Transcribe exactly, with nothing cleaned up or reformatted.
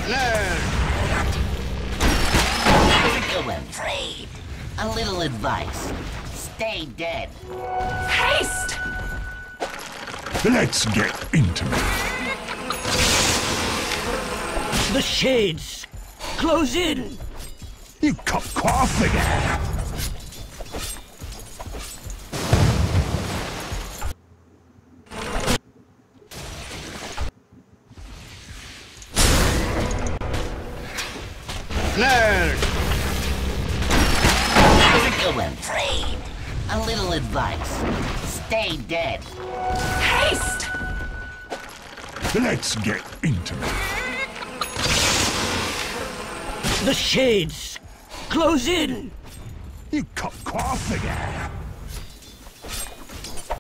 Go and trade. A little advice. Stay dead. Haste! Let's get intimate. The shades! Close in! You cut quaff again. Nerd! Go and trade. A little advice. Stay dead. Haste! Let's get intimate. The shades! Close in! You cut quaff again.